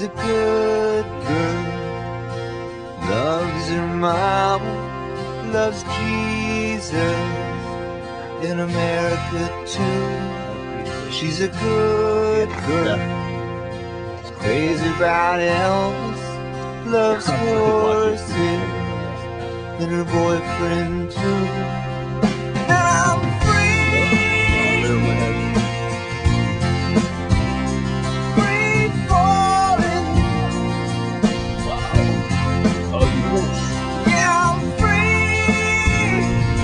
a good girl, loves her mama, loves Jesus, in America too. She's a good girl, she's crazy about Elvis, loves horses, and her boyfriend too. And I'm free, free falling. Wow. Oh, Yeah, I'm free,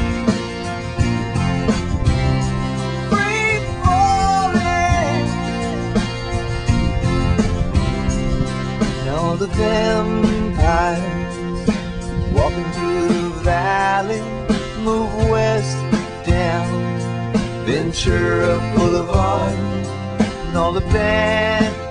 free falling. Now the vampires walking through the valley move west down Ventura Boulevard, and all the bad